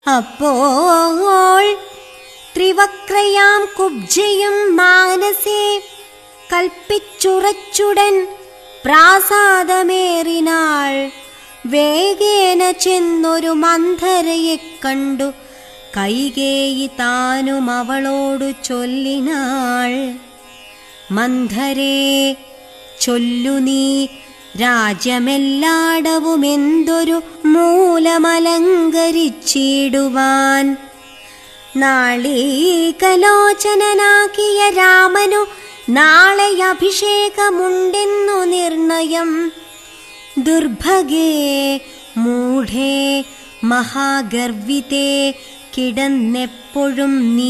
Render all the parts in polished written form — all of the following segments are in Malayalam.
അപ്പോൾ ത്രിവക്രയാം കുബ്ജയും മാനസേ കൽപ്പിച്ചുറച്ചുടൻ പ്രാസാദമേറിനാൾ. വേഗേന ചെന്നൊരു മന്ധരയെ കണ്ടു കൈകേയി താനും അവളോടു ചൊല്ലിനാൾ. മന്ധരേ, ചൊല്ലു നീ രാജ്യമെല്ലാടവും എന്തൊരു മൂലമലങ്കരിച്ചിടുവാൻ. നാളീകലോചനാക്കിയ രാമനു നാളെ അഭിഷേകമുണ്ടെന്നു നിർണയം. ദുർഭഗേ മൂഢേ മഹാഗർവിതേ, കിടന്നെപ്പോഴും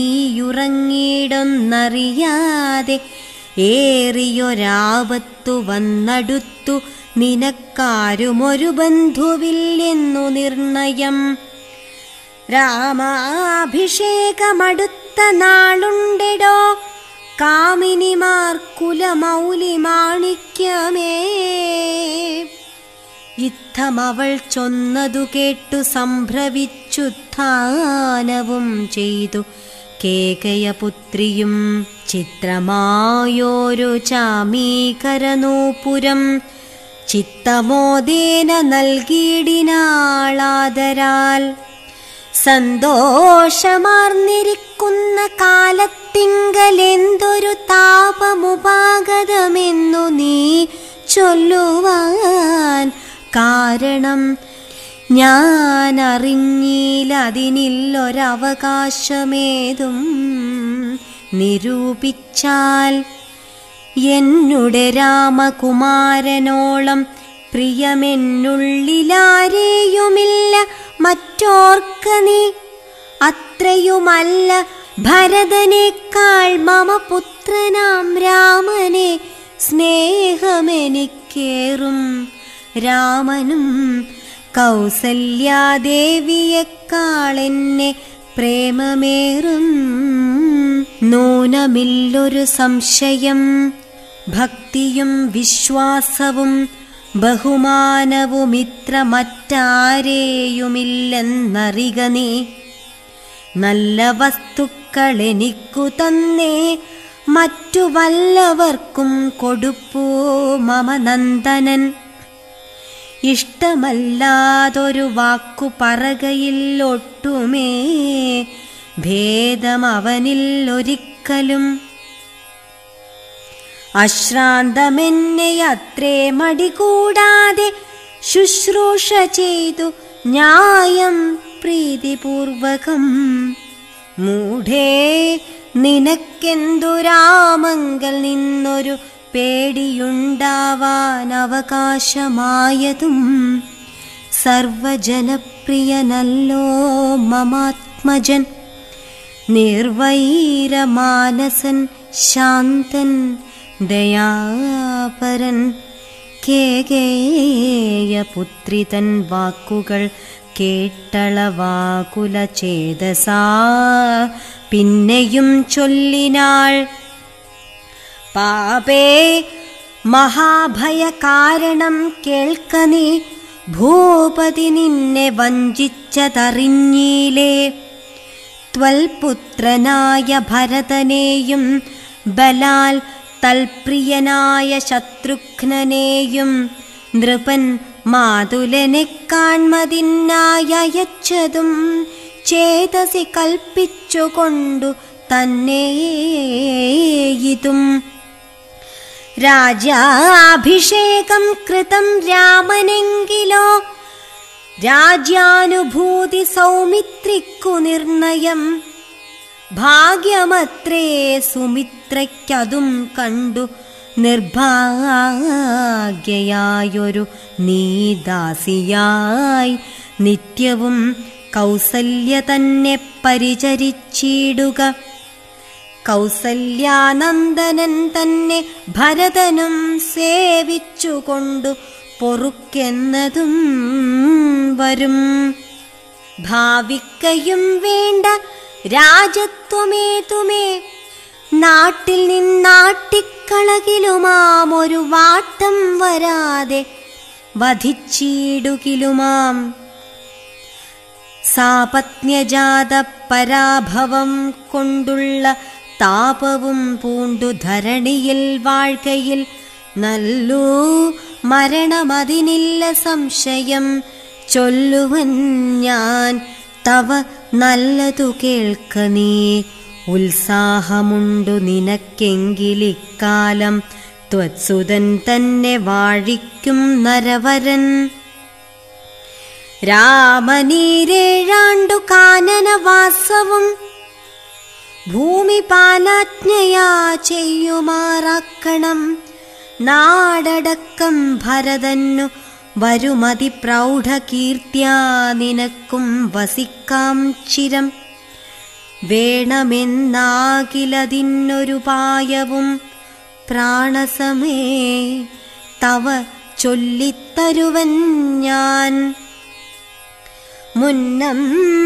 നീയുറങ്ങിയിടൊന്നറിയാതെ ഏറിയൊരാപത്തു വന്നടുത്തു നിനക്കാരുമൊരു ബന്ധുവില്ലെന്നു നിർണയം. രാമാഭിഷേകമടുത്ത നാളുണ്ടെടോ, കാമിനിമാർ കുലമൗലി മാണിക്യമേ. യുദ്ധമവൾ ചൊന്നതു കേട്ടു സംഭ്രവിച്ചുത്ഥാനവും ചെയ്തു കേകയപുത്രിയും. ചിത്രമായോരു ചാമീകരനൂപുരം ചിത്തമോദേന നൽകിയിടിനാളാദരാൽ. സന്തോഷമാർന്നിരിക്കുന്ന കാലത്തിങ്കലെന്തൊരു താപമുപാഗതമെന്നു നീ ചൊല്ലുവാൻ കാരണം ഞാനറിഞ്ഞില്ലതിനില്ലൊരവകാശമേതും. നിരൂപിച്ചാൽ എന്നുടെ രാമകുമാരനോളം പ്രിയമെന്നുള്ളിലാരെയുമില്ല മറ്റോർക്ക നീ. അത്രയുമല്ല ഭരതനേക്കാൾ മമ പുത്രനാം രാമനെ സ്നേഹമെനിക്കേറും. രാമനും കൗസല്യാദേവിയെക്കാളെന്നെ പ്രേമമേറും. നൂനമില്ലൊരു സംശയം. ഭക്തിയും വിശ്വാസവും ബഹുമാനവുമിത്ര മറ്റാരെയുമില്ലെന്നറിക നീ. നല്ല വസ്തുക്കളെനിക്കു തന്നേ മറ്റു വല്ലവർക്കും കൊടുപ്പൂ മമ നന്ദനൻ. ഇഷ്ടമല്ലാതൊരു വാക്കു പറകയില്ലൊട്ടുമേ ഭേദമവനിലൊരിക്കലും. അശ്രാന്തമെന്നെ അത്രേ മടികൂടാതെ ശുശ്രൂഷ ചെയ്തു ന്യായം പ്രീതിപൂർവകം. മൂഢേ, നിനക്കെന്തു രാമങ്കൽ നിന്നൊരു പേടിയുണ്ടാവാൻ അവകാശമായതും. സർവജനപ്രിയനല്ലോ മമാത്മജൻ, നിർവൈരമാനസൻ, ശാന്തൻ, ദയാപരൻ. കേകേയപുത്രിതൻ വാക്കുകൾ കേട്ടളവാകുല ചേതസാ പിന്നെയും ചൊല്ലിനാൾ. പാപേ, മഹാഭയ കാരണം കേൾക്ക നീ. ഭൂപതി നിന്നെ വഞ്ചിച്ചതറിഞ്ഞീലേ. ത്വൽപുത്രനായ ഭരതനെയും ബലാൽ തൽപ്രിയനായ ശത്രുഘ്നനെയും നൃപൻ മാതുലനെ കാൺമതിനായച്ചതും ചേതസി കൽപ്പിച്ചുകൊണ്ടു തന്നെയിതും. രാജ്യാഭിഷേകം കൃതം രാമനെങ്കിലോ രാജ്യാനുഭൂതി സൗമിത്രിക്കു നിർണയം. ഭാഗ്യമത്രേ സുമിത്രയ്ക്കതും കണ്ടു നിർഭാഗ്യയായൊരു നീദാസിയായി നിത്യവും കൗസല്യ തന്നെ പരിചരിച്ചിടുക. കൗസല്യാനന്ദനൻ തന്നെ ഭരതനും സേവിച്ചുകൊണ്ടു പൊറുക്കെന്നതും വരും. ഭാവിക്കയും വേണ്ട രാജത്വമേതുമേ നാട്ടിൽ നിന്നാട്ടിക്കളകിലുമാമൊരു വാട്ടം വരാതെ വധിച്ചിടുകിലുമാം. സാപത്ന്യജാത പരാഭവം കൊണ്ടുള്ള താപവും പൂണ്ടു ധരണിയിൽ വാഴ്കയിൽ നല്ലൂ മരണമതിനില്ല സംശയം. ചൊല്ലുവൻ ഞാൻ തവ നല്ലതു കേൾക്ക നീ. ഉത്സാഹമുണ്ടു നിനക്കെങ്കിലിക്കാലം ത്വത്സുതൻ തന്നെ വാഴിക്കും നരവരൻ. രാമനീരേഴാണ്ടു കാനനവാസവും ഭൂമിപാലാജ്ഞയാ ചെയ്യുമാറാക്കണം. നാടടക്കം ഭരതന്നു വരുമതി പ്രൗഢകീർത്തിയാ നിനക്കും വസിക്കാം ചിരം. വേണമെന്നാകിലതിന്നൊരുപായവും പ്രാണസമേ തവ ചൊല്ലിത്തരുവൻ ഞാൻ. മുന്നം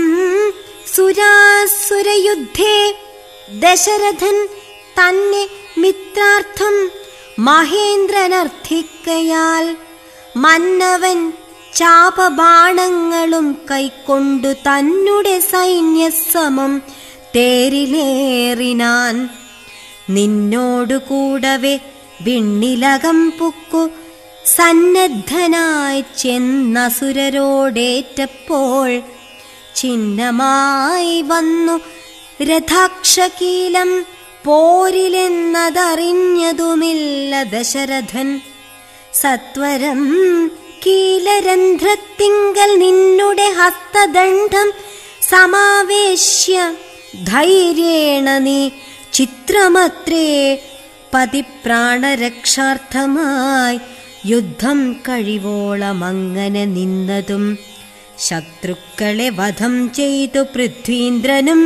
സുരാസുരയുദ്ധേ ദശരഥൻ തന്നെ മിത്രാർത്ഥം മഹേന്ദ്രനർത്ഥിക്കയാൽ മന്നവൻ ചാപബാണങ്ങളും കൈക്കൊണ്ടു തന്നെ സൈന്യസമം തേരിലേറിനാൻ. നിന്നോടു കൂടവെ വിണ്ണിലകം പുക്കു സന്നദ്ധനായി ചെന്നസുരരോടേറ്റപ്പോൾ ചിഹ്നമായി വന്നു രഥാക്ഷകീലം പോരിലെന്നതറിഞ്ഞതുമില്ല ദശരഥൻ. സത്വരം കീലരന്ധ്രത്തിങ്കൽ നിന്നുടെ ഹസ്തദണ്ഡം സമാവേശ്യ ധൈര്യേണ നീ ചിത്രമത്രേ പതിപ്രാണരക്ഷാർത്ഥമായി യുദ്ധം കഴിവോളമങ്ങനെ നിന്നതും. ശത്രുക്കളെ വധം ചെയ്തു പൃഥ്വീന്ദ്രനും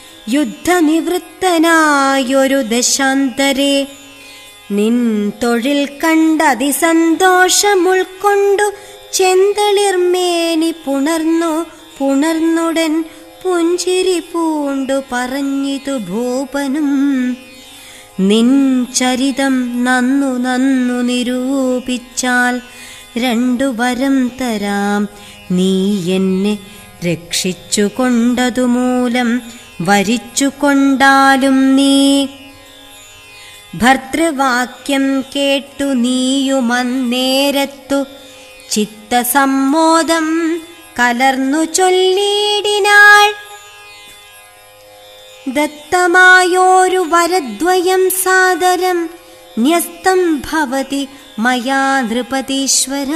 യുദ്ധനിവൃത്തനായൊരു ദശാന്തരെ നിൻ തൊഴിൽ കണ്ടതിസന്തോഷമുൾക്കൊണ്ടു ചെന്തളിർമേനി പുണർന്നുടൻ പുഞ്ചിരി പൂണ്ടു പറഞ്ഞിതു ഭൂപനും. നിൻ ചരിതം നന്നു നിരൂപിച്ചാൽ 2 വരം തരാം. നീ എന്നെ രക്ഷിച്ചുകൊണ്ടതുമൂലം വരിച്ചുകൊണ്ടാലും നീ. ഭർതൃവാക്യം കേട്ടു നീയുമന്നേരത്തു ചിത്തസമ്മോദം കലർന്നു ചൊല്ലിയിടിനാൾ. ദത്തമായോരു വരദ്വയം സാദരം ന്യസ്തം ഭവതി മയാ നൃപതീശ്വര.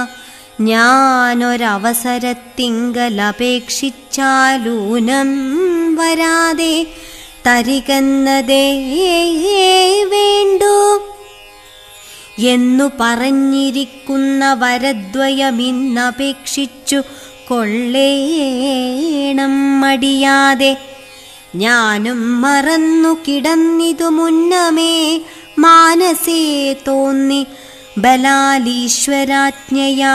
ഞാനൊരവസരത്തിങ്കലപേക്ഷിച്ചാലൂനം വരാതെ തരികന്നതേ വേണ്ടു എന്നു പറഞ്ഞിരിക്കുന്ന വരദ്വയമിന്നപേക്ഷിച്ചു കൊള്ളേണം മടിയാതെ. ഞാനും മറന്നു കിടന്നിതു മുന്നമേ മാനസേ തോന്നി ബലാലീശ്വരാജ്ഞയാ.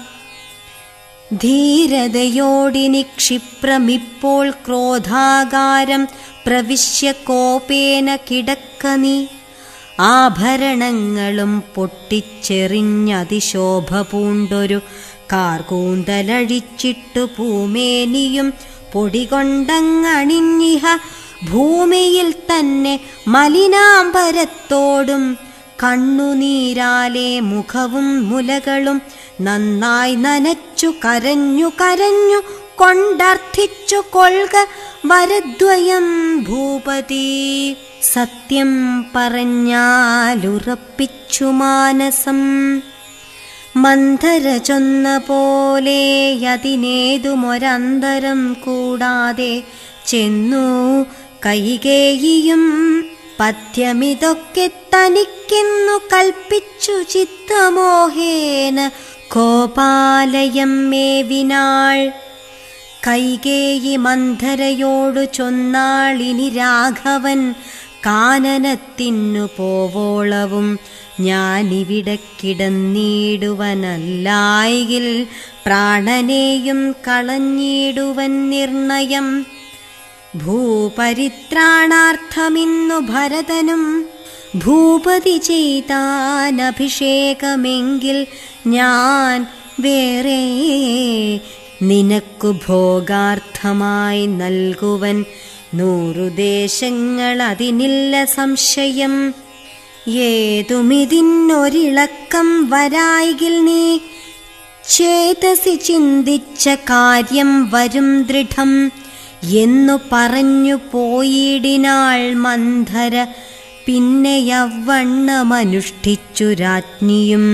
ധീരതയോടിനി ക്ഷിപ്രമിപ്പോൾ ക്രോധാകാരം പ്രവിശ്യ കോപേന കിടക്ക നീ. ആഭരണങ്ങളും പൊട്ടിച്ചെറിഞ്ഞതിശോഭ പൂണ്ടൊരു കാർകൂന്തലഴിച്ചിട്ടു പൂമേനിയും പൊടികൊണ്ടങ്ങണിഞ്ഞിഹ ഭൂമിയിൽ തന്നെ മലിനാംബരത്തോടും കണ്ണുനീരാലെ മുഖവും മുലകളും നന്നായി നനച്ചു കരഞ്ഞു കൊണ്ടർത്ഥിച്ചു കൊൾക വരദ്വയം ഭൂപതി. സത്യം പറഞ്ഞാലുറപ്പിച്ചു മാനസം മന്ധര ചൊന്ന പോലെ അതിനേതുമൊരന്തരം കൂടാതെ ചെന്നു കൈകേയിയും. പഥ്യമിതൊക്കെ തനിക്കെന്നു കൽപ്പിച്ചു ചിത്തമോഹേന കോപാലയം മേവിനാൾ. കൈകേയി മന്ധരയോടു ചൊന്നാളിനി രാഘവൻ കാനനത്തിനു പോവോളവും ഞാനിവിടെ കിടന്നിടുവനല്ലായിൽ പ്രാണനെയും കളഞ്ഞിടുവൻ നിർണയം. ഭൂപരിത്രാണാർത്ഥമിന്നു ഭരതനും ഭൂപതി ചെയ്താനഭിഷേകമെങ്കിൽ ഞാൻ വേറെ നിനക്കു ഭോഗാർത്ഥമായി നൽകുവൻ 100 ദേശങ്ങൾ, അതിനില്ല സംശയം. ഏതുമിതിന്നൊരിളക്കം വരായികിൽ നീ ചേതസി ചിന്തിച്ച കാര്യം വരും ദൃഢം എന്നു പറഞ്ഞു പോയിടിനാൾ മന്ധര. പിന്നെ യവണ്ണമനുഷ്ഠിച്ചു രാജ്ഞിയും.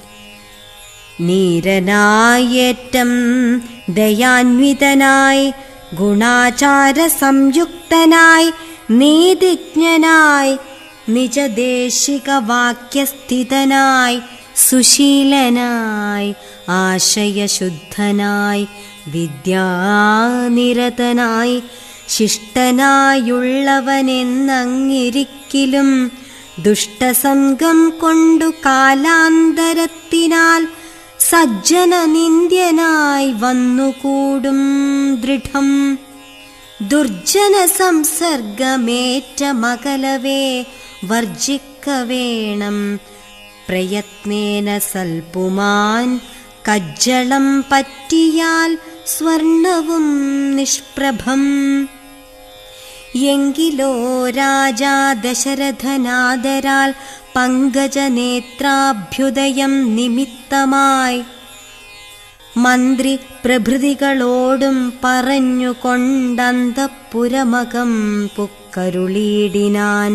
നീരനായേറ്റം ദയാന്വിതനായി, ഗുണാചാര സംയുക്തനായി, നീതിജ്ഞനായി, നിജദേശിക വാക്യസ്ഥിതനായി, സുശീലനായി, ആശയശുദ്ധനായി, വിദ്യാനിരതനായി, ശിഷ്ടനായുള്ളവനെന്നങ്ങിരിക്കിലും ദുഷ്ടസംഗം കൊണ്ടു കാലാന്തരത്തിനാൽ സജ്ജന നിന്ദ്യനായി വന്നുകൂടും ദൃഢം. ദുർജന സംസർഗമേറ്റ മകലവേ വർജിക്ക വേണം. പ്രയത്നേന സൽപുമാൻ കജ്ജളം പറ്റിയാൽ സ്വർണവും നിഷ്പ്രഭം. എങ്കിലോ രാജാ ദശരഥനാദരാൽ പങ്കജനേത്രാഭ്യുദയം നിമിത്തമായി മന്ത്രി പ്രഭൃതികളോടും പറഞ്ഞുകൊണ്ടന്തഃപുരമകം പുക്കരുളീടിനാൻ.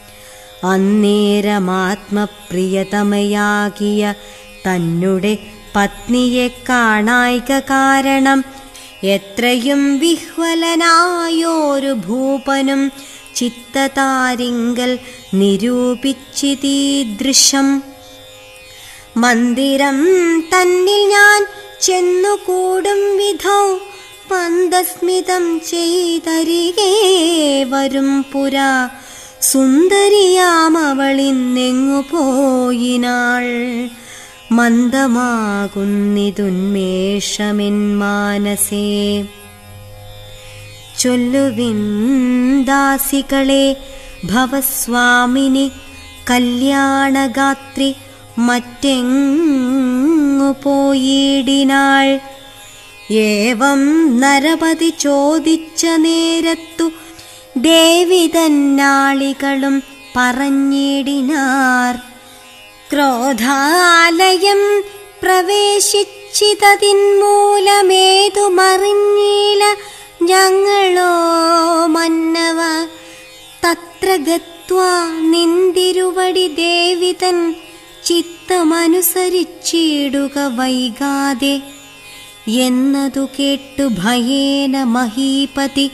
അന്നേരമാത്മപ്രിയതമയാകിയ തന്നുടെ പത്നിയെ കാണായ്ക കാരണം എത്രയും വിഹ്വലനായോരു ഭൂപനും ചിത്തതാരിങ്കൽ നിരൂപിച്ചിതീദൃശം. മന്ദിരം തന്നിൽ ഞാൻ ചെന്നുകൂടും വിധൗ മന്ദസ്മിതം ചെയ്തരികെ വരും പുരാ. സുന്ദരിയാമവളിന്നെങ്ങു പോയിനാൾ. മന്ദമാകുന്നിതുന്മേഷമെൻ മാനസേ. ചൊല്ലുവിൻ ദാസികളെ ഭവസ്വാമിനി കല്യാണഗാത്രി മറ്റെങ്ങു പോയിടിനാൾ. ഏവം നരപതി ചോദിച്ച നേരത്തു ദേവി തന്നാളികളും പറഞ്ഞിടിനാർ. ക്രോധാലയം പ്രവേശിച്ചിതതിന്മൂലമേതുമറിഞ്ഞീല ഞങ്ങളോ മന്നവ. തത്ര ഗത്വാ നിന്തിരുവടി ദേവിതൻ ചിത്തമനുസരിച്ചിടുക വൈകാതെ എന്നതു കേട്ടു ഭയേന മഹീപതി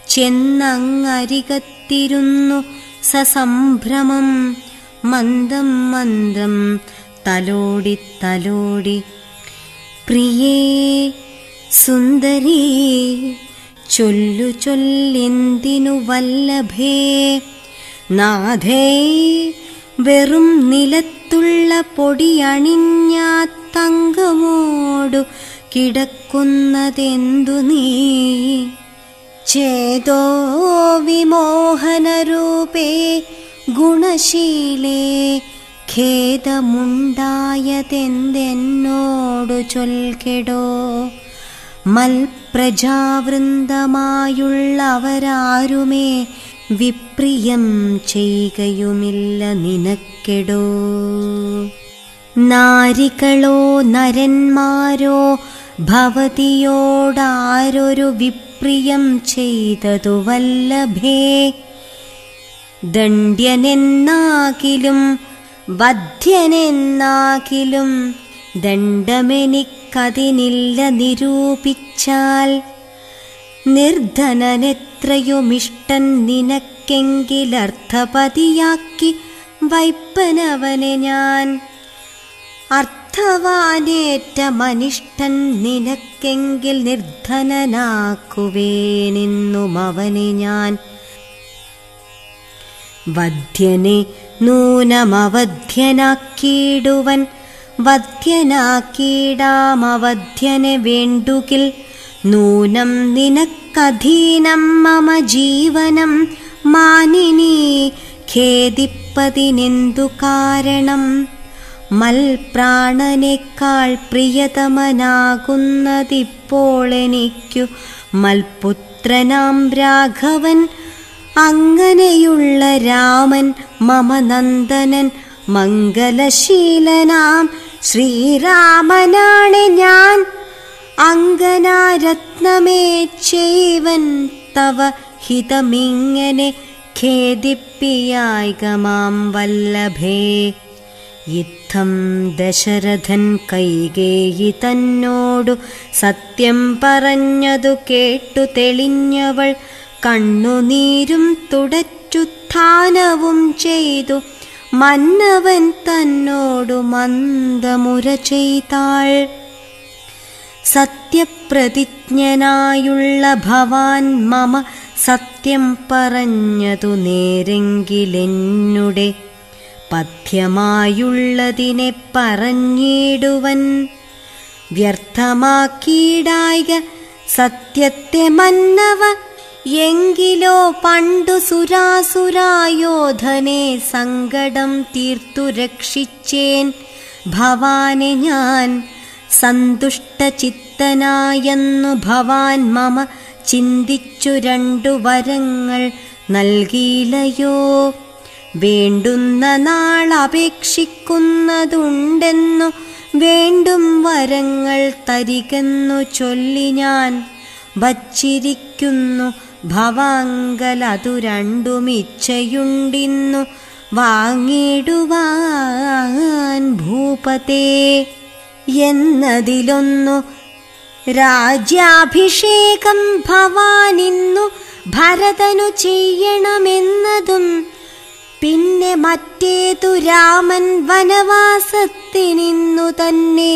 ചെന്നങ്ങരികത്തിരുന്നു സസംഭ്രമം. മന്ദം മന്ദം തലോടി തലോടി പ്രിയേ സുന്ദരീ ചൊല്ലു ചൊല്ലെന്തിനു വല്ലഭേ. നാഥേ വെറും നിലത്തുള്ള പൊടിയണിഞ്ഞാ തങ്കമോടു കിടക്കുന്നതെന്തു നീ. ചേതോ വിമോഹനരൂപേ ഗുണശീലേ ഖേദമുണ്ടായതെന്തെന്നോടു ചൊൽകെടോ. മൽപ്രജാവൃന്ദമായുള്ളവരാരുമേ വിപ്രിയം ചെയ്യുകയുമില്ല നിനക്കെടോ. നാരികളോ നരന്മാരോ ഭവതിയോടാരൊരു വിപ്രിയം ചെയ്തതു വല്ലഭേ. ദണ്ഡ്യനെന്നാകിലും വധ്യനെന്നാകിലും ദണ്ഡമെനിക്കതിനില്ല നിരൂപിച്ചാൽ. നിർധനനെത്രയുമിഷ്ടൻ നിനക്കെങ്കിലർത്ഥപതിയാക്കി വൈപ്പനവനെ ഞാൻ. അർത്ഥവാനേറ്റമനിഷ്ടൻ നിനക്കെങ്കിൽ നിർധനനാക്കുവേനെന്നും അവനെ ഞാൻ. വധ്യനെ നൂനമവധ്യനാക്കിയിടുവൻ വധ്യനാക്കിയിടാമവധ്യനെ വേണ്ടുകിൽ. നൂനം നിനക്കധീനം മമ ജീവനം മാനിനി ഖേദിപ്പതിനെന്തു കാരണം. മൽപ്രാണനേക്കാൾ പ്രിയതമനാകുന്നതി ഇപ്പോൾ എനിക്കു മൽപുത്രനാം രാഘവൻ, അങ്ങനെയുള്ള രാമൻ മമ നന്ദനൻ, മംഗലശീലനാം ശ്രീരാമനാണ് ഞാൻ. അങ്കനാരത്നമേ ചെയ്വൻ തവ ഹിതമിങ്ങനെ, ഖേദിപ്പിയായിക മാം വല്ലഭേ. യുദ്ധം ദശരഥൻ കൈകേയി തന്നോടു സത്യം പറഞ്ഞതു കേട്ടു തെളിഞ്ഞവൾ, കണ്ണുനീരും തുടച്ചുത്ഥാനവും ചെയ്തു മന്നവൻ തന്നോടു മന്ദമുര ചെയ്താൾ. സത്യപ്രതിജ്ഞനായുള്ള ഭവാൻ മമ സത്യം പറഞ്ഞതു നേരെങ്കിലെന്നുടെ, പഥ്യമായുള്ളതിനെ പറഞ്ഞിടുവൻ. വ്യർത്ഥമാക്കിയിടായിക സത്യത്തെ മന്നവ, എങ്കിലോ പണ്ടു സുരാസുരായോധനെ സങ്കടം തീർത്തു രക്ഷിച്ചേൻ ഭവാനെ ഞാൻ. സന്തുഷ്ടചിത്തനായെന്നു ഭവാൻ മമ ചിന്തിച്ചു രണ്ടു വരങ്ങൾ നൽകിയില്ലയോ. വേണ്ടുന്ന നാൾ അപേക്ഷിക്കുന്നതുണ്ടെന്നു വേണ്ടും വരങ്ങൾ തരികെന്നു ചൊല്ലി ഞാൻ വച്ചിരിക്കുന്നു. ഭവാങ്കലതു രണ്ടും ഇച്ഛയുണ്ടിന്നു വാങ്ങിടുവാൻ ഭൂപതേ. എന്നതിലൊന്നു രാജ്യാഭിഷേകം ഭവാനിന്നു ഭരതനു ചെയ്യണമെന്നതും, പിന്നെ മറ്റേതു രാമൻ വനവാസത്തിനിന്നു തന്നെ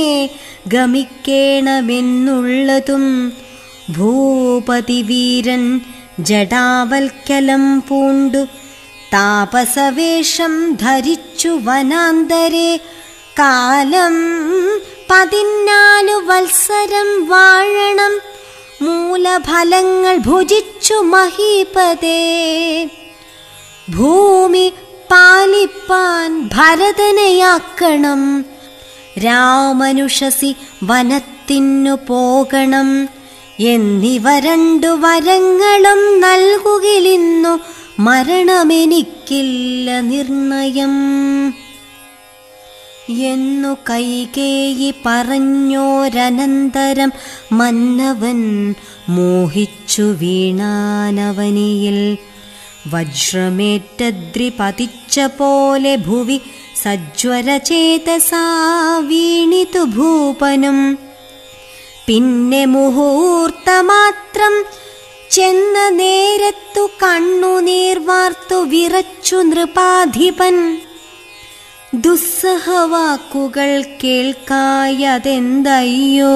ഗമിക്കേണമെന്നുള്ളതും. ഭൂപതി വീരൻ ജടാവൽക്കലം പൂണ്ടു താപസവേഷം ധരിച്ചു വനാന്തരെ കാലം 14 വത്സരം വാഴണം. മൂലഫലങ്ങൾ ഭുജിച്ചു മഹീപതേ. ഭൂമി പാലിപ്പാൻ ഭരതനെയാക്കണം. രാമനുഷസി വനത്തിനു പോകണം. എന്നിവ രണ്ടു വരങ്ങളും നൽകുകിലിന്നു മരണമെനിക്കില്ല നിർണയം എന്നു കൈകേയി പറഞ്ഞോരനന്തരം മന്നവൻ മോഹിച്ചു വീണാനവനിയിൽ. വജ്രമേറ്റദ്രി പതിച്ച പോലെ ഭുവി സജ്വരചേതസാ വീണിതു ഭൂപനും. പിന്നെ മുഹൂർത്തമാത്രം ചെന്ന നേരത്തു കണ്ണുനീർ വാർത്തു വിറച്ചു നൃപാധിപൻ. ദുസ്സഹവാക്കുകൾ കേൾക്കായതെന്തയ്യോ,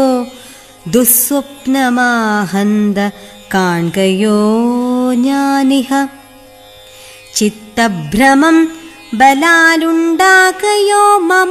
ദുസ്വപ്നമാഹന്ത കാൺകയോ ഞാനിഹ. ചിത്തഭ്രമം ബലാലുണ്ടാകയോ മമ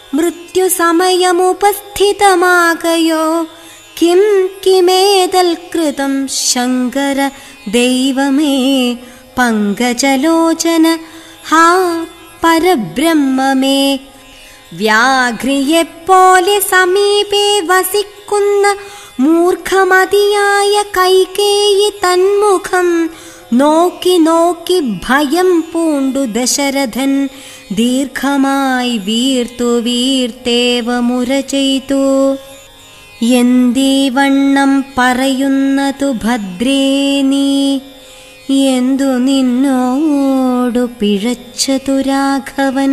മൃത്യുസമയമുപസ്ഥിതമാകയോ. കിം കിമേതൽ കൃതം ശങ്കര ദൈവമേ പങ്കജലോചന ഹാ പരബ്രഹ്മമേ. വ്യാഘ്രിയെപ്പോലെ സമീപേ വസിക്കുന്ന മൂർഖമതിയായ കൈകേയി തന്മുഖം നോക്കി നോക്കി ഭയം പൂണ്ടു ദശരഥൻ ദീർഘമായി വീർത്തു വീർത്തേവ മുര ചെയ്തു. എന്തീ വണ്ണം പറയുന്നതു ഭദ്രേ നീ, എന്തു നിന്നോടു പിഴച്ചതു രാഘവൻ.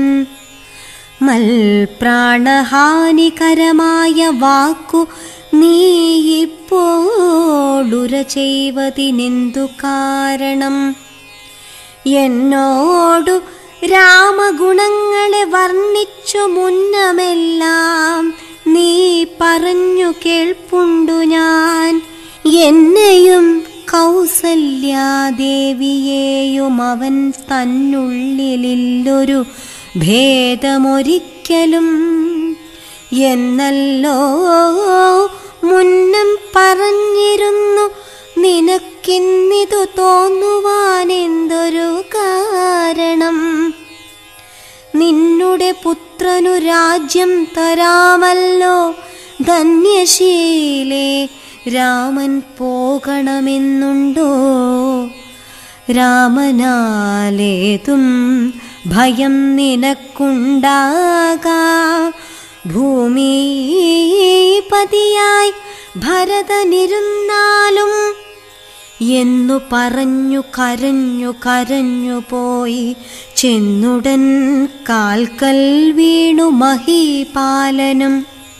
മൽപ്രാണഹാനികരമായ വാക്കു നീ ഇപ്പോളുര ചെയ്വതിനെന്തു കാരണം. എന്നോടു രാമഗുണങ്ങളെ വർണ്ണിച്ചു മുന്നമെല്ലാം നീ പറഞ്ഞു കേൾപ്പുണ്ടു ഞാൻ. എന്നെയും കൗസല്യാദേവിയെയും അവൻ തന്നുള്ളിലൊരു ഭേദമൊരിക്കലും എന്നല്ലോ മുന്നം പറഞ്ഞിരുന്നു. നിനക്കിന്നിതു തോന്നുവാനെന്തൊരു കാരണം. നിന്നുടെ പുത്രനു രാജ്യം തരാമല്ലോ ധന്യശീലേ രാമൻ പോകണമെന്നുണ്ടോ? രാമനാലേതും ഭയം നിനക്കുണ്ടാകാ. ഭൂമിപതിയായി ഭരതനിരുന്നാലും എന്നു പറഞ്ഞു കരഞ്ഞു കരഞ്ഞു പോയി. ചെന്നുടൻ കാൽക്കൽ വീണു മഹീപാലനും.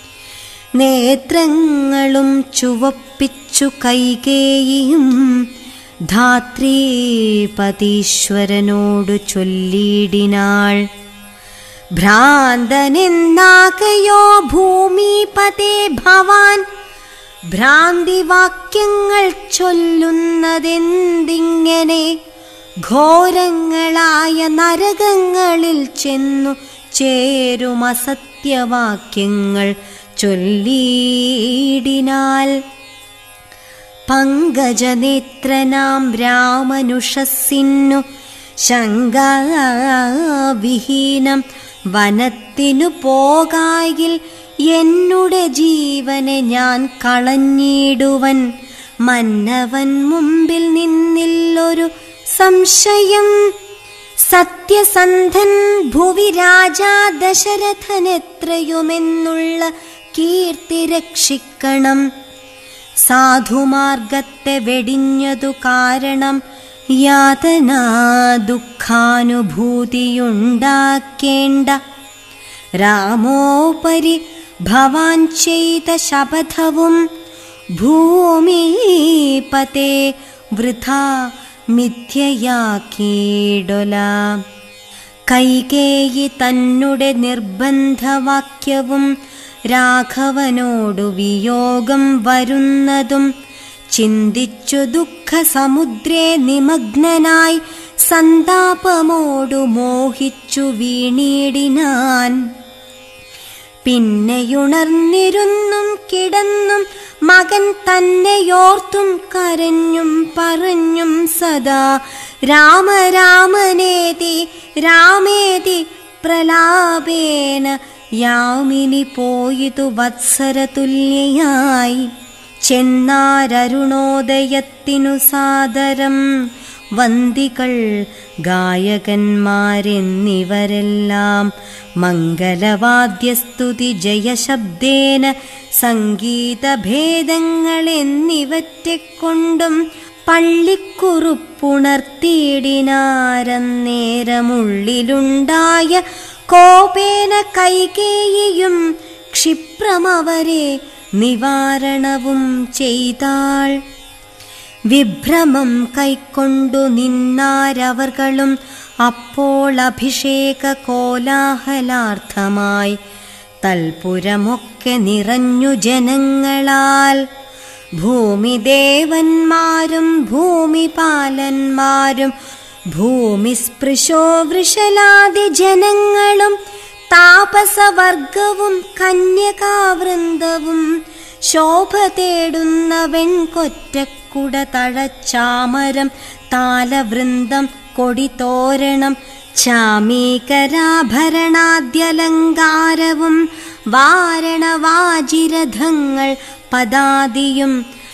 നേത്രങ്ങളും ചുവപ്പിച്ചു കൈകേയിയും ധാത്രീപതീശ്വരനോടു ചൊല്ലിയിടിനാൾ. ഭ്രാന്തനെന്നാകയോ ഭൂമിപതേ ഭവാൻ, ഭ്രാന്തിവാക്യങ്ങൾ ചൊല്ലുന്നതെന്തിങ്ങനെ? ഘോരങ്ങളായ നരകങ്ങളിൽ ചെന്നു ചേരും അസത്യവാക്യങ്ങൾ ചൊല്ലിയിടിനാൽ. പങ്കജനേത്രനാം രാമനുഷസ്സിന്നു ശങ്കാവിഹീനം വനത്തിനു പോകായിൽ എന്നുടെ ജീവനെ ഞാൻ കളഞ്ഞിടുവൻ. മന്നവൻ മുമ്പിൽ നിന്നില്ലൊരു സംശയം. സത്യസന്ധൻ ഭുവി രാജാ ദശരഥനെത്രയുമെന്നുള്ള കീർത്തി രക്ഷിക്കണം. സാധുമാർഗത്തെ വെടിഞ്ഞതു കാരണം യാതനാ ദുഃഖാനുഭൂതിയുണ്ടാക്കേണ്ട. രാമോപരി ഭവാൻ ചെയ്ത ശപഥവും ഭൂമിപതേ വൃഥാ മിഥ്യയാക്കിയിടൊല. കൈകേയി തന്നുടെ നിർബന്ധവാക്യവും രാഘവനോടു വിയോഗം വരുന്നതും ചിന്തിച്ചു ദുഃഖസമുദ്രേ നിമഗ്നനായി സന്താപമോടു മോഹിച്ചു വീണിടിനാൻ. പിന്നെയുണർന്നിരുന്നും കിടന്നും മകൻ തന്നെയോർത്തും കരഞ്ഞും പറഞ്ഞും സദാ രാമ രാമനേതി രാമേതി പ്രലാപേന യാമിനി പോയിതു വത്സരതുല്യയായി. ചെന്നാരരുണോദയത്തിനു സാദരം വന്ദികൾ ഗായകന്മാരെന്നിവരെല്ലാം മംഗലവാദ്യസ്തുതി ജയശബ്ദേന സംഗീതഭേദങ്ങളെന്നിവറ്റെക്കൊണ്ടും പള്ളിക്കുറുപ്പുണർത്തിയിടിനാരന്നേരമുള്ളിലുണ്ടായ കോപേന കൈകേയിയും ക്ഷിപ്രമവരെ നിവാരണവും ചെയ്താൾ. വിഭ്രമം കൈക്കൊണ്ടു നിന്നാരവർകളും അപ്പോൾ അഭിഷേക കോലാഹലാർത്ഥമായി തൽപുരമൊക്കെ നിറഞ്ഞു ജനങ്ങളാൽ. ഭൂമിദേവന്മാരും ഭൂമിപാലന്മാരും ഭൂമിസ്പൃശോ വൃഷലാദി ജനങ്ങളും താപസവർഗവും കന്യകാവൃന്ദവും ശോഭ തേടുന്ന വെൺകൊറ്റക്കുട തഴച്ചാമരം താലവൃന്ദം കൊടിതോരണം ചാമീകരാഭരണാദ്യലങ്കാരവും വാരണവാജിരഥങ്ങൾ പദാദിയും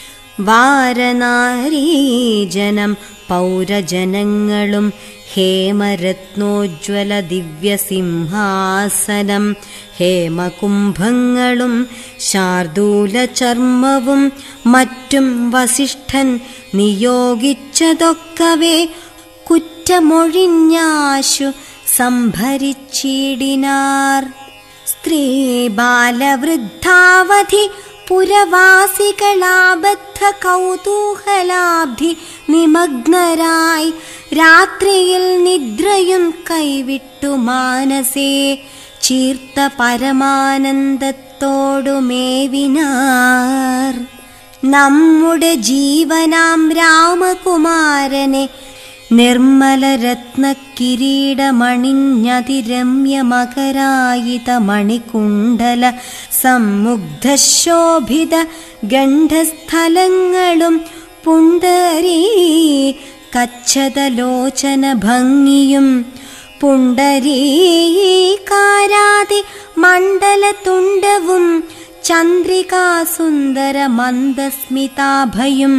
വാരനാരീജനം പൗരജനങ്ങളും ഹേമരത്നോജ്വല ദിവ്യസിംഹാസനം ഹേമകുംഭങ്ങളും ശാർദൂലചർമ്മവും മറ്റും വസിഷ്ഠൻ നിയോഗിച്ചതൊക്കവേ കുറ്റമൊഴിഞ്ഞാശു സംഭരിച്ചിടിനാർ. സ്ത്രീ ബാലവൃദ്ധാവധി പുരവാസികളാബദ്ധ കൗതൂഹലാബ്ധി നിമഗ്നരായി രാത്രിയിൽ നിദ്രയും കൈവിട്ടു മാനസേ ചീർത്ത പരമാനന്ദത്തോടുമേവിനാർ. നമ്മുടെ ജീവനാം രാമകുമാരനെ നിർമ്മലരത്ന കിരീടമണിഞ്ഞതിരമ്യമകരായിത മണികുണ്ഡല സമ്മുഗ്ധശോഭിത ഗണ്ഡസ്ഥലങ്ങളും പുണ്ടരീ കച്ഛതലോചന ഭംഗിയും പുണ്ടരീകാരാതി മണ്ഡലതുണ്ടവും ചന്ദ്രികാസുന്ദര മന്ദസ്മിതാഭയും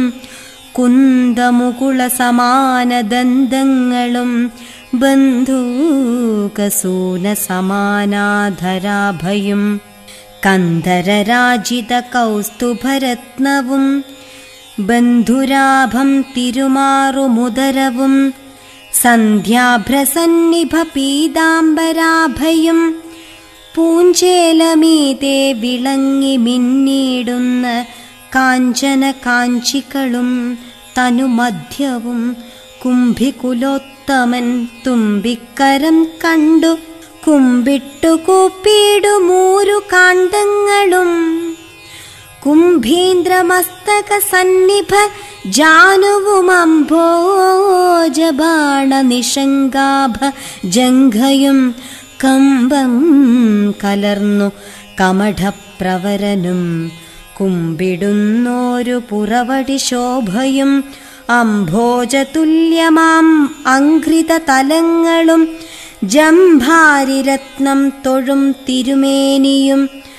കുന്ദമുകുളസമാനദന്തങ്ങളും ബന്ധൂകസൂനസമാനാധരാഭയും കന്ധരരാജിത കൗസ്തുഭരത്നവും ബന്ധുരാഭം തിരുമാറുമുദരവും സന്ധ്യാഭ്രസന്നിഭ പീതാംബരാഭയും പൂഞ്ചേലമീതെ വിളങ്ങി മിന്നിടുന്ന കാഞ്ചന കാഞ്ചികളും തനുമധ്യവും കുംഭികുലോത്തമൻ തുമ്പിക്കരം കണ്ടു കുമ്പിട്ടു കൂപ്പിടുമൂരു കാന്തങ്ങളും കുംഭീന്ദ്രമസ്തക സന്നിഭ ജാനുവുമംഭോജബാണ നിഷങ്കാഭ ജംഘയും കമ്പം കലർന്നു കമഠപ്രവരനും കുമ്പിടുന്നോരു പുറവടി ശോഭയും അംഭോജതുല്യമാം അംഘ്രിത തലങ്ങളും ജംഭാരിരത്നം തൊഴും തിരുമേനിയും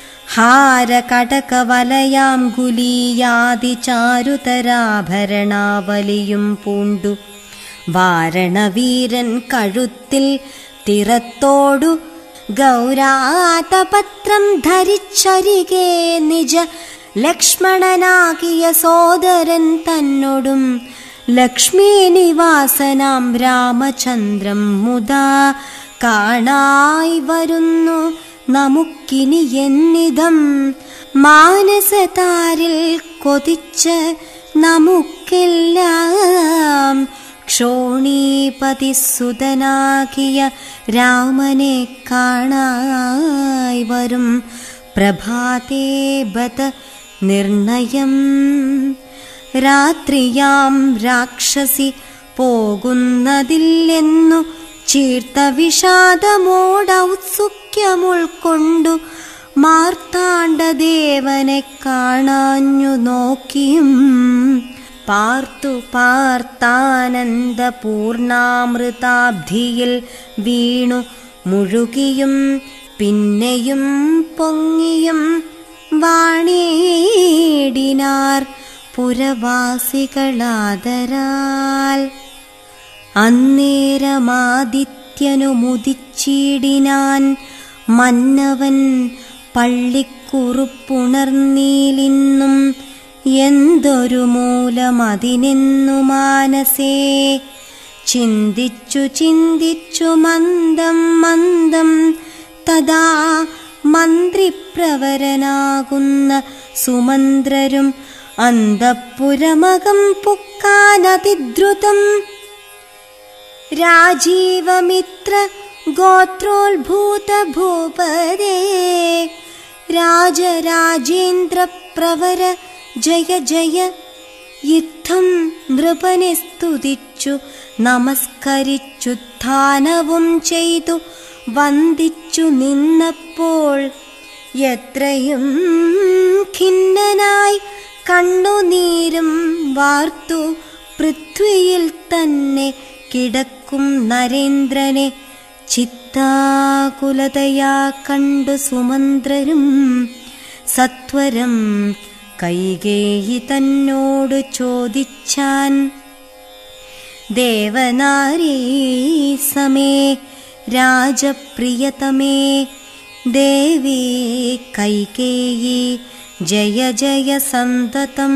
ഹാരകടകവലയാംഗുലീയാദി ചാരുതരാഭരണാവലിയും പൂണ്ടു വാരണവീരൻ കഴുത്തിൽ തിറത്തോടു ഗൗരാതപത്രം ധരിച്ചരികെ നിജ ലക്ഷ്മണനാകിയ സോദരൻ തന്നോടും ലക്ഷ്മീ നിവാസനാം രാമചന്ദ്രം മുദാ കാണായി വരുന്നു നമുക്കിനി എന്നിതം മാനസതാരിൽ കൊതിച്ച് നമുക്കെല്ലാം ക്ഷോണീപതിസുതനാകിയ രാമനെ കാണായി വരും പ്രഭാതേ ബത നിർണയം രാത്രിയാം രാക്ഷസി പോകുന്നതില്ലെന്നു ചീർത്ത വിഷാദമോടൗത്സുക്യമുൾക്കൊണ്ടു മാർത്താണ്ഡദേവനെ കാണാഞ്ഞു നോക്കിയും പാർത്തു പാർത്താനന്ദപൂർണാമൃതാബ്ധിയിൽ വീണു മുഴുകിയും പിന്നെയും പൊങ്ങിയും വാണേടിനാർ പുരവാസികളാദരാൽ അന്നേരമാദിത്യനു മുദിച്ചിടിനാൻ മന്നവൻ പള്ളിക്കുറുപ്പുണർന്നീലിന്നും എന്തൊരു മൂലമതിനെന്നു മാനസേ ചിന്തിച്ചു ചിന്തിച്ചു മന്ദം മന്ദം തഥാ മന്ത്രിപ്രവരനാകുന്ന സുമന്ത്രരും അന്തഃപുരമകം പുക്കാനതിദ്രുതം രാജീവമിത്ര ഗോത്രോത്ഭൂത ഭൂപദേ രാജരാജേന്ദ്ര പ്രവര ജയ ജയ യുദ്ധം നൃപനെ സ്തുതിച്ചു നമസ്കരിച്ചുത്ഥാനവും ചെയ്തു വന്ദിച്ചു നിന്നപ്പോൾ എത്രയും ഖിന്നനായി കണ്ണുനീരും വാർത്തു പൃഥ്വിയിൽ തന്നെ കിടക്കും നരേന്ദ്രനെ ചിത്താകുലതയാ കണ്ടു സുമന്ത്രരും സത്വരം കൈകേയി തന്നോടു ചോദിച്ചാൻ ദേവനാരീ സമേ രാജപ്രിയതമേ ദേവി കൈകേയി ജയ ജയ സന്തതം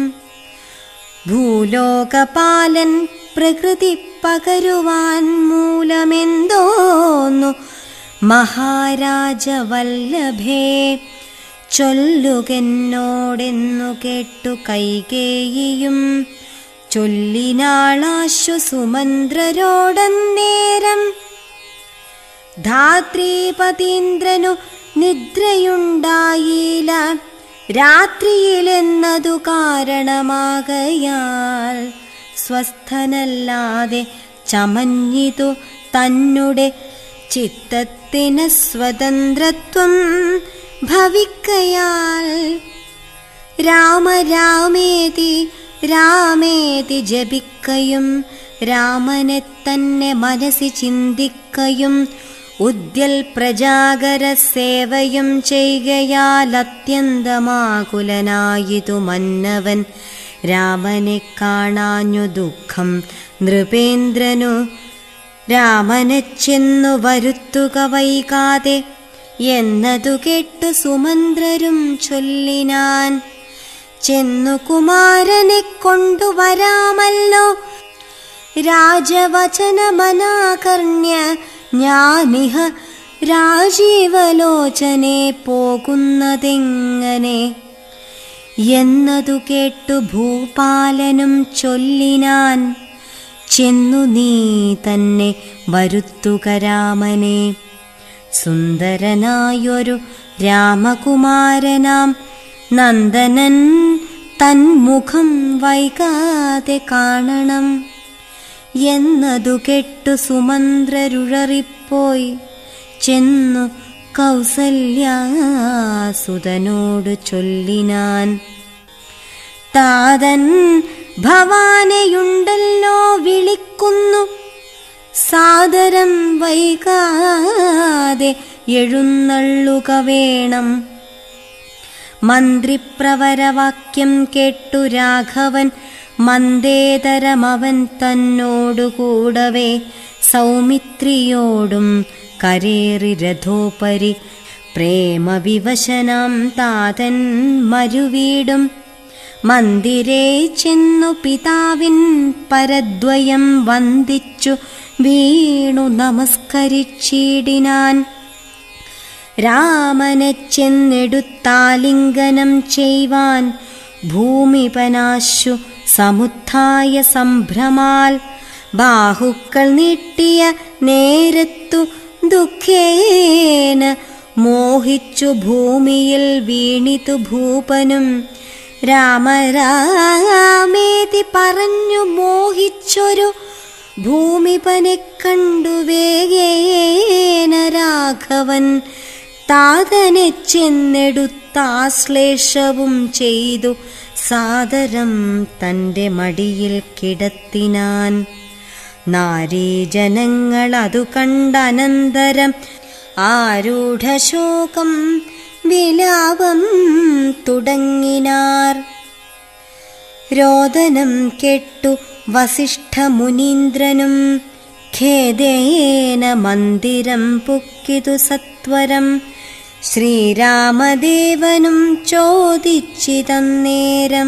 ഭൂലോകപാലൻ പ്രകൃതി പകരുവാൻ മൂലമെന്തോന്നു മഹാരാജവല്ലഭേ ചൊല്ലുകെന്നോടെന്നു കേട്ടു കൈകേയിയും ചൊല്ലിനാളാശു സുമന്ത്രരോടന്നേരം ധാത്രീപതീന്ദ്രനു നിദ്രയുണ്ടായില്ല രാത്രിയിലെന്നതു കാരണമാകയാൽ സ്വസ്ഥനല്ലാതെ ചമഞ്ഞിതു തന്നെ ചിത്തത്തിന് സ്വതന്ത്രത്വം ഭവിക്കയാൽ രാമ രാമേതി രാമേതി ജപിക്കയും രാമനെ തന്നെ മനസ്സി ചിന്തിക്കയും ഉദ്യൽ പ്രജാകര സേവയും ചെയ്കയാൽ അത്യന്തമാകുലനായിതു മന്നവൻ. രാമനെ കാണാഞ്ഞു ദുഃഖം നൃപേന്ദ്രനു. രാമനെ ചെന്നു വരുത്തുക വൈകാതെ എന്നതു കേട്ടു സുമന്ത്രരും ചൊല്ലിനാൻ. ചെന്നു കുമാരനെ കൊണ്ടുവരാമല്ലോ, രാജവചനമനാകർണ്യ ഞാനിഹ രാജീവലോചനെ പോകുന്നതെങ്ങനെ എന്നതു കേട്ടു ഭൂപാലനും ചൊല്ലിനാൻ. ചെന്നു നീ തന്നെ വരുത്തുക രാമനെ. സുന്ദരനായൊരു രാമകുമാരനാം നന്ദനൻ തന്മുഖം വൈകാതെ കാണണം എന്നതു കേട്ടു സുമന്ത്രരുഴറിപ്പോയി ചെന്നു കൗസല്യാസുതനോട് ചൊല്ലിനാൻ. താതൻ ഭവാനെയുണ്ടല്ലോ വിളിക്കുന്നു, സാദരം വൈകാതെ എഴുന്നള്ളുക വേണം. മന്ത്രിപ്രവരവാക്യം കേട്ടു രാഘവൻ മന്ദേതരമവൻ തന്നോടുകൂടവേ സൗമിത്രിയോടും കരേറി രഥോപരി പ്രേമവിവശനാം താതൻ മരുവീടും. മന്ദിരേ ചെന്നു പിതാവിൻ പരദ്വയം വന്ദിച്ചു വീണു നമസ്കരിച്ചിടിനാൻ. രാമനെ ചെന്നെടുത്താലിംഗനം ചെയ്വാൻ ഭൂമിപനാശു സമുത്ഥായ സംഭ്രമാൽ. ബാഹുക്കൾ നീട്ടിയ നേരത്തു ദുഃഖേന മോഹിച്ചു ഭൂമിയിൽ വീണിതു ഭൂപനും. രാമരാമേതി പറഞ്ഞു മോഹിച്ചൊരു ഭൂമിപനെ കണ്ടു വേഗേന രാഘവൻ. താതനെ ചെന്നെടുത്താശ്ലേഷവും ചെയ്തു സാദരം തന്റെ മടിയിൽ കിടത്തിനാൻ. നാരീജനങ്ങളതു കണ്ടനന്തരം ആരൂഢശോകം വിലാപം തുടങ്ങിനാർ. രോദനം കേട്ടു വസിഷ്ഠമുനീന്ദ്രനും ഖേദേന മന്ദിരം പുക്കിതു സത്വരം. ശ്രീരാമദേവനും ചോദിച്ചിതന്നേരം,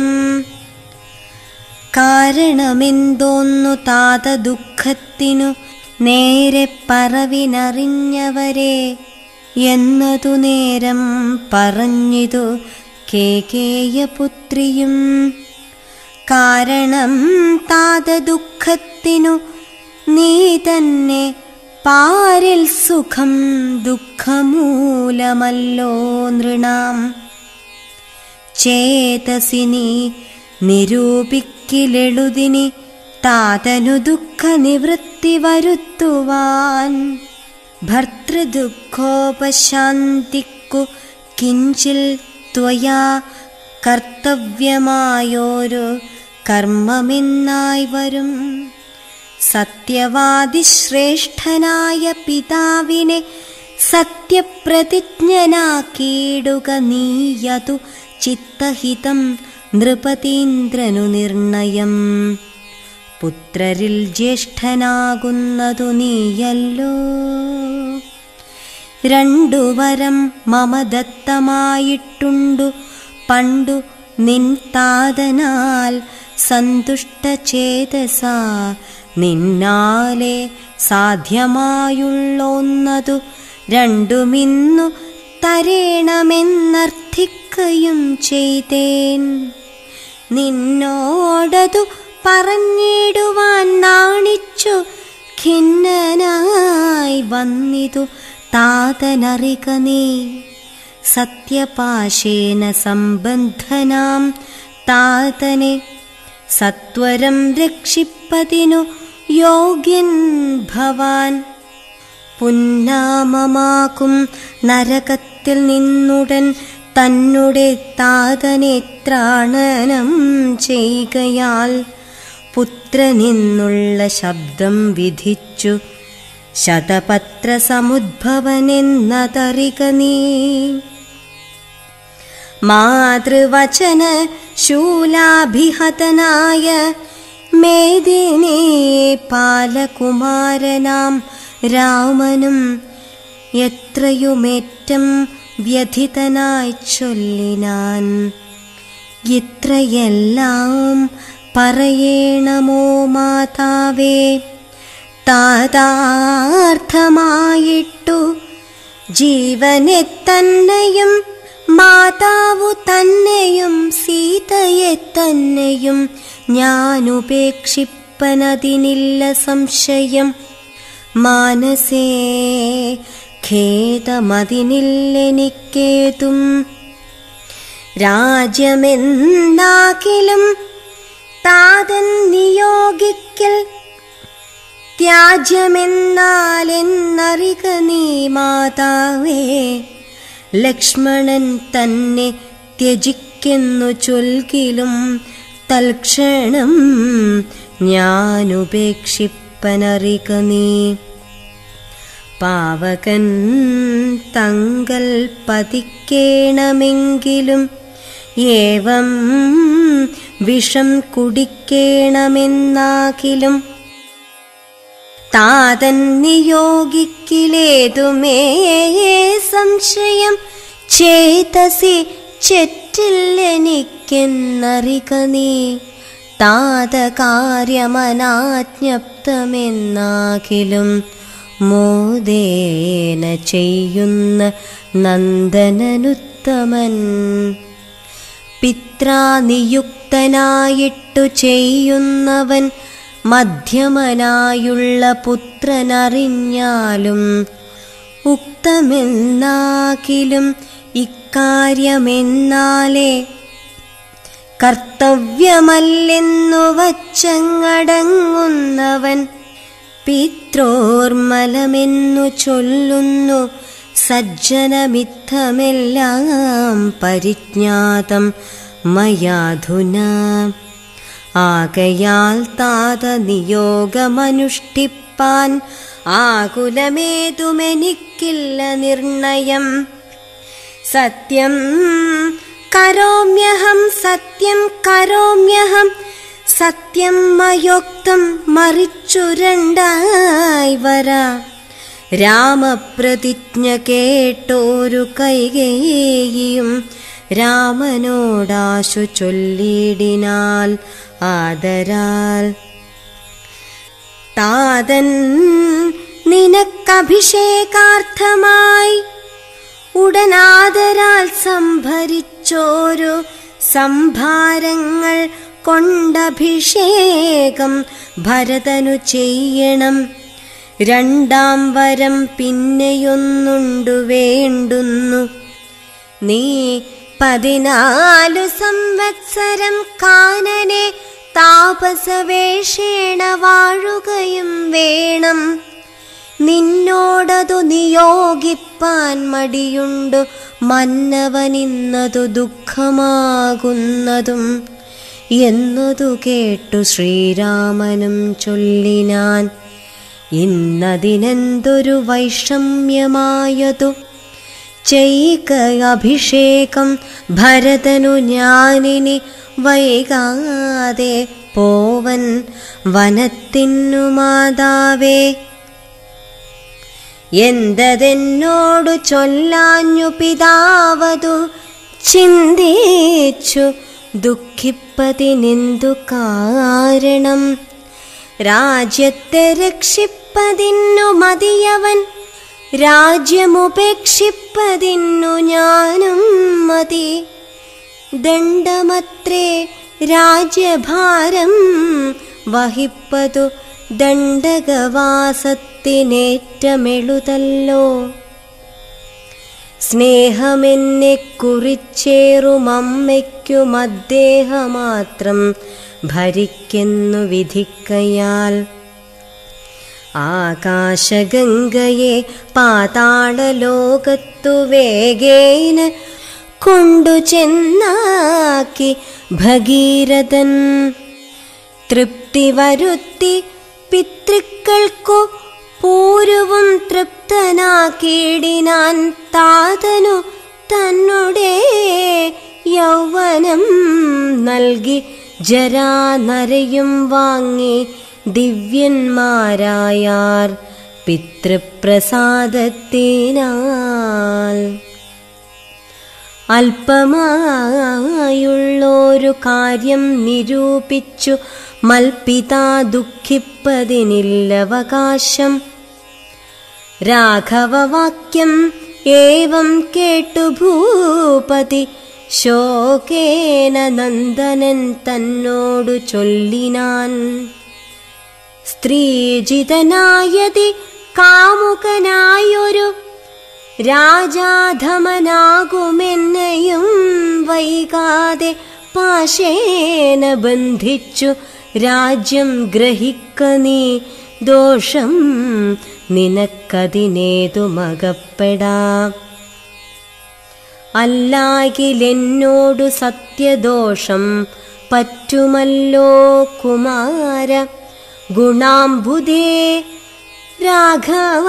കാരണമെന്തോന്നു താത ദുഃഖത്തിനു നേരെ പറവിനറിഞ്ഞവരെ എന്നതു നേരം പറഞ്ഞിതു കേകേയപുത്രിയും. കാരണം താത ദുഃഖത്തിനു നീ തന്നെ പാരിൽ സുഖം ദുഃഖമൂലമല്ലോ നൃണാം. ചേതസിനി നിരൂപിക്കിലെഴുതിനി താതനു ദുഃഖ നിവൃത്തി വരുത്തുവാൻ. ഭർതൃദുഃഖോപശാന്തിക്കു കിഞ്ചിൽ ത്വയാ കർത്തവ്യമായോരു കർമ്മമെന്നായി വരും. സത്യവാദിശ്രേഷ്ഠനായ പിതാവിനെ സത്യപ്രതിജ്ഞനാക്കിയിടുക നീയതു ചിത്തഹിതം നൃപതീന്ദ്രനു നിർണയം. പുത്രരിൽ ജ്യേഷ്ഠനാകുന്നതു നീയല്ലോ. രണ്ടുവരം മമ ദത്തമായിട്ടുണ്ടു പണ്ടു നിൻ താതനാൽ. സന്തുഷ്ടചേതസാ നിന്നാലെ സാധ്യമായുള്ളൊന്നതു രണ്ടുമിന്നു തരേണമെന്നർത്ഥിക്കയും ചെയ്തേൻ. നിന്നോടതു പറഞ്ഞിടുവാൻ നാണിച്ചു ഖിന്നനായി വന്നിതു താതനറിക നീ. സത്യപാശേന സംബന്ധനാം താതനെ സത്വരം രക്ഷിപ്പതിനു യോഗ്യൻ ഭവാൻ. പുന്നാമമാക്കും നരകത്തിൽ നിന്നുടൻ തന്നുടെ താതനെ ത്രാണനം ചെയ്കയാൽ പുത്രനെന്നുള്ള ശബ്ദം വിധിച്ചു ശതപത്രസമുദ്ഭവനെന്നതറിക നീ. മാതൃവചന ശൂലാഭിഹതനായ മേദിനീ പാലകുമാരനാം രാമനും എത്രയുമേറ്റം വ്യഥിതനായി ചൊല്ലിനാൻ. ഇത്രയെല്ലാം പറയേണമോ മാതാവേ, താതാർത്ഥമായിട്ടു ജീവനെ തന്നെയും മാതാവു തന്നെയും സീതയെ തന്നെയും ഞാനുപേക്ഷിപ്പനതിനില്ല സംശയം. മാനസേ ഖേദമതിനില്ലെനിക്കേതും. രാജ്യമെന്നാകിലും താതൻ നിയോഗിക്കൽ ത്യാജ്യമെന്നാലെന്നറിക നീ മാതാവേ. ലക്ഷ്മണൻ തന്നെ ത്യജിക്കുന്നു ചൊൽകിലും തൽക്ഷണം ഞാനുപേക്ഷിപ്പനറിക നീ. പാവകൻ തങ്കൽ പതിക്കേണമെങ്കിലും ഏവം വിഷം കുടിക്കേണമെന്നാകിലും താതൻ നിയോഗിക്കിലേതുമേ സംശയം. ചേതസി ചെറ്റില്ലെനിക്കെന്നറിക നീ. താതകാര്യമനാജ്ഞപ്തമെന്നാകിലും മോദേന ചെയ്യുന്ന നന്ദനനുത്തമൻ. പിത്രാനിയുക്തനായിട്ടു ചെയ്യുന്നവൻ മധ്യമനായുള്ള പുത്രനറിഞ്ഞാലും ഉക്തമെന്നാകിലും ഇക്കാര്യമെന്നാലേ കർത്തവ്യമല്ലെന്നു വച്ചങ്ങടങ്ങുന്നവൻ. പിത്രോർമലമെന്നു ചൊല്ലുന്നു സജ്ജനമിത്തമെല്ലാം പരിജ്ഞാതം മയാധുനാ. ആകയാൽ താത നിയോഗമനുഷ്ഠിപ്പാൻ ആകുലമേതുമെനിക്കില്ല നിർണയം. സത്യം കരോമ്യഹം സത്യം കരോമ്യഹം. സത്യം മയോക്തം മറിച്ചു രണ്ടായി വരാ. രാമപ്രതിജ്ഞ കേട്ടോരു കൈകേയിയും രാമനോടാശു ചൊല്ലിടിനാൽ ആദരാൽ. താതൻ നിനക്കഭിഷേകാർത്ഥമായി ഉടനാദരാൽ സംഭരിച്ചോരു സംഭാരങ്ങൾ കൊണ്ടഭിഷേകം ഭരതനു ചെയ്യണം. രണ്ടാം വരം പിന്നെയൊന്നുണ്ടു വേണ്ടുന്നു. നീ 14 സംവത്സരം കാനനെ താപസവേഷേണ വാഴുകയും വേണം. നിന്നോടതു നിയോഗിപ്പാൻ മടിയുണ്ടു മന്നവനിന്നതു ദുഃഖമാകുന്നതും എന്നതു കേട്ടു ശ്രീരാമനും ചൊല്ലിനാൻ. ഇന്നതിനെന്തൊരു വൈഷമ്യമായതു. ചെയ്ക അഭിഷേകം ഭരതനു ഞാനിനി വൈകാതെ പോവൻ വനത്തിനു മാതാവേ. എന്തതെന്നോടു ചൊല്ലാഞ്ഞു പിതാവതു ചിന്തിച്ചു ദുഃഖിപ്പതിനെന്തു കാരണം. രാജ്യത്തെ രക്ഷിപ്പതിന്നു മതിയവൻ, രാജ്യമുപേക്ഷിപ്പതിന്നു ഞാനും മതി. ദണ്ഡമത്രേ രാജ്യഭാരം വഹിപ്പതു ദണ്ഡകവാസത്തിനേറ്റമെളുതല്ലോ. സ്നേഹമെന്നെ കുറിച്ചേറുമമ്മയ്ക്കും അദ്ദേഹമാത്രം ഭരിക്കുന്നു വിധിക്കയാൽ. ആകാശഗംഗയെ പാതാളലോകത്തു വേഗേന കൊണ്ടു ചെന്നാക്കി ഭഗീരഥൻ. തൃപ്തി വരുത്തി പിതൃക്കൾക്കു പൂരുവും തൃപ്തനാക്കിയിടിനാൻ താതനു തന്നുടെ യൗവനം നൽകി ജരാനരയും വാങ്ങി ദിവ്യന്മാരായാർ പിതൃപ്രസാദത്തിനാൽ. അല്പമായുള്ളൊരു കാര്യം നിരൂപിച്ചു മൽപിതാ ദുഃഖിപ്പതിനില്ലവകാശം. രാഘവവാക്യം ഏവം കേട്ടു ഭൂപതി ശോകേന നന്ദനൻ തന്നോടു ചൊല്ലിനാൻ. സ്ത്രീജിതനായതി കാമുകനായൊരു രാജാധമനാകുമെന്നെയും വൈകാതെ പാശേന ബന്ധിച്ചു രാജ്യം ഗ്രഹിക്ക നീ. ദോഷം നിനക്കതിനേതുമകപ്പെടാ. അല്ലാകിലെന്നോടു സത്യദോഷം പറ്റുമല്ലോ കുമാര. ഗുണാംബുദേ രാഘവ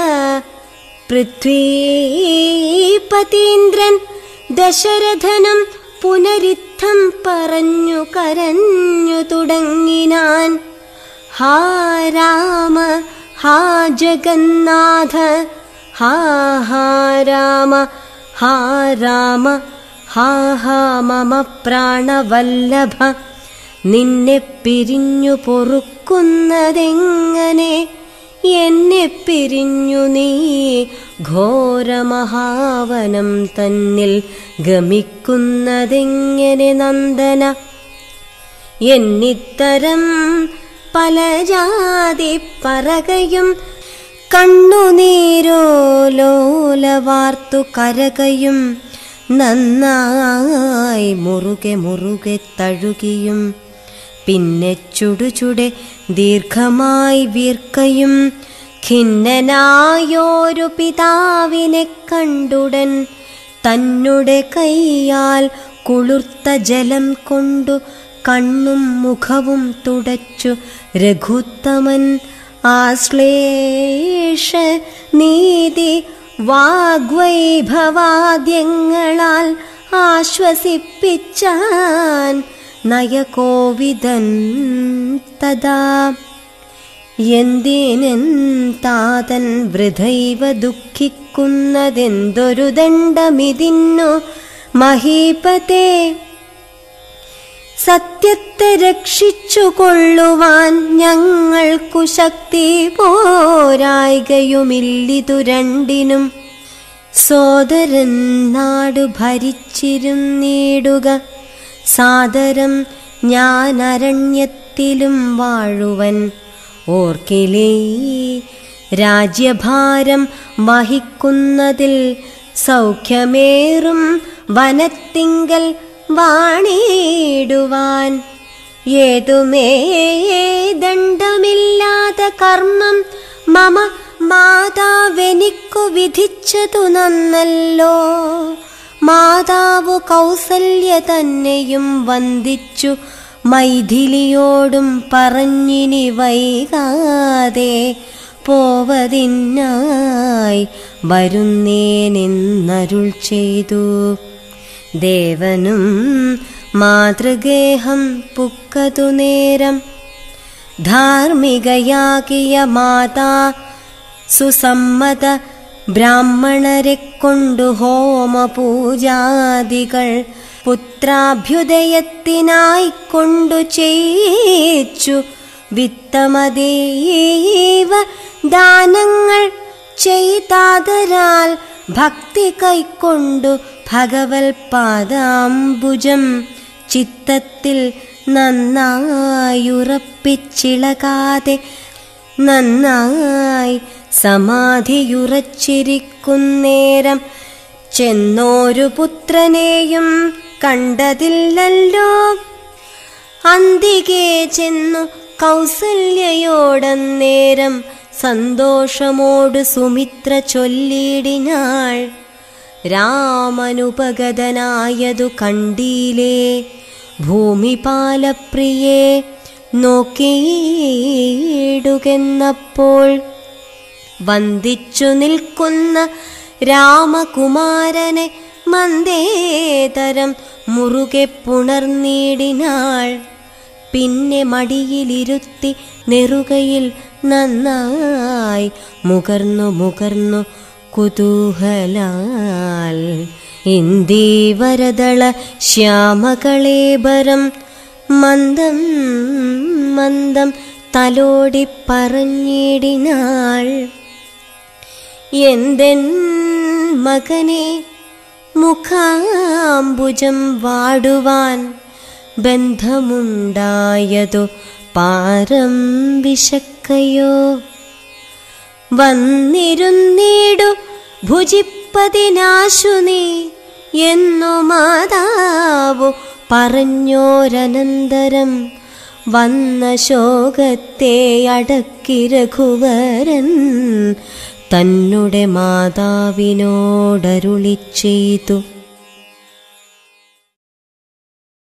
പൃഥ്വീപതീന്ദ്രൻ ദശരഥനും പുനരിത്തം പറഞ്ഞു കരഞ്ഞു തുടങ്ങിനാൻ. ഹാ രാമ ഹാ ജഗന്നാഥ ഹാ ഹാ രാമ ഹാ രാമ ഹാ ഹാ മമ പ്രാണവല്ലഭ. നിന്നെ പിരിഞ്ഞു പൊറുക്കുന്നതെങ്ങനെ, എന്നെ പിരിഞ്ഞു നീ ഘോരമഹാവനം തന്നിൽ ഗമിക്കുന്നതെങ്ങനെ നന്ദന. എന്നിത്തരം പല ജാതി പറകയും കണ്ണുനീരോലോലവാർത്തു കരകയും നന്നായി മുറുകെ മുറുകെ തഴുകിയും പിന്നെ ചുടുചുടെ ദീർഘമായി വീർക്കയും ഖിന്നനായോരു പിതാവിനെ കണ്ടുടൻ തന്നുടെ കൈയാൽ കുളിർത്ത ജലം കൊണ്ടു കണ്ണും മുഖവും തുടച്ചു രഘുത്തമൻ ആശ്ലേഷ നീതി വാഗ്വൈഭവാദ്യങ്ങളാൽ ആശ്വസിപ്പിച്ചാൻ നയകോവിദൻ തഥാ. എന്തിനെൻ താതൻ വൃഥൈവ ദുഃഖിക്കുന്നതെന്തൊരു ദണ്ഡമിതിന്നു മഹീപതേ. സത്യത്തെ രക്ഷിച്ചുകൊള്ളുവാൻ ഞങ്ങൾക്കു ശക്തി പോരായ്കയുമില്ലിതു രണ്ടിനും. സോദരൻ നാടു ഭരിച്ചിരുന്നിടുക സാദരം ഞാൻ അരണ്യത്തിലും വാഴുവൻ. ഓർക്കിലേ രാജ്യഭാരം വഹിക്കുന്നതിൽ സൗഖ്യമേറും വനത്തിങ്കൽ വാണിടുവാൻ. ഏതുമേ ദണ്ഡമില്ലാത്ത കർമ്മം മമ മാതാവെനിക്കു വിധിച്ചതു നന്നല്ലോ. മാതാവു കൗസല്യ തന്നെയും വന്ദിച്ചു മൈഥിലിയോടും പറഞ്ഞിനി വൈകാതെ പോവതിനായി വരുന്നേനെന്നരുൾ ചെയ്തു. ദേവനും മാതൃഗേഹം പുക്കതു നേരം ധാർമ്മികയാകിയ മാതാ സുസമ്മത ബ്രാഹ്മണരെ കൊണ്ടു ഹോമപൂജാദികൾ പുത്രാഭ്യുദയത്തിനായി കൊണ്ടു ചെയ്യിച്ചു. വിത്തമതീവ ദാനങ്ങൾ ചെയ്താതരാൽ ഭക്തി കൈക്കൊണ്ടു ഭഗവൽ പാദാംബുജം ചിത്തത്തിൽ നന്നായുറപ്പിച്ചിളകാതെ നന്നായി സമാധിയുറച്ചിരിക്കുന്നേരം ചെന്നോരു പുത്രനെയും കണ്ടതില്ലല്ലോ. അന്തികെ ചെന്നു കൗസല്യയോടന്നേരം സന്തോഷമോടു സുമിത്ര ചൊല്ലിടിനാൾ. രാമനുപഗതനായതു കണ്ടീലേ ഭൂമിപാലപ്രിയേ നോക്കിയിടുകെന്നപ്പോൾ വന്ദിച്ചു നിൽക്കുന്ന രാമകുമാരനെ മന്ദേതരം മുറുകെ പുണർന്നിടിനാൾ. പിന്നെ മടിയിലിരുത്തി നെറുകയിൽ നന്നായി മുകർന്നു കുതൂഹലാൽ. ഇന്ദീവരദള ശ്യാമകളേബരം മന്ദം മന്ദം തലോടി പറഞ്ഞിടിനാൾ. എന്തെൻ മകനെ മുഖാംബുജം വാടുവാൻ ബന്ധമുണ്ടായതു പാരം വിശക്കയോ? വന്നിരുന്നീടു ഭുജിപ്പതിനാശു നീ എന്നു മാതാവു പറഞ്ഞോരനന്തരം. വന്ന ശോകത്തെ അടക്കി രഘുവരൻ തന്നെ മാതാവിനോടരുളി ചെയ്തു.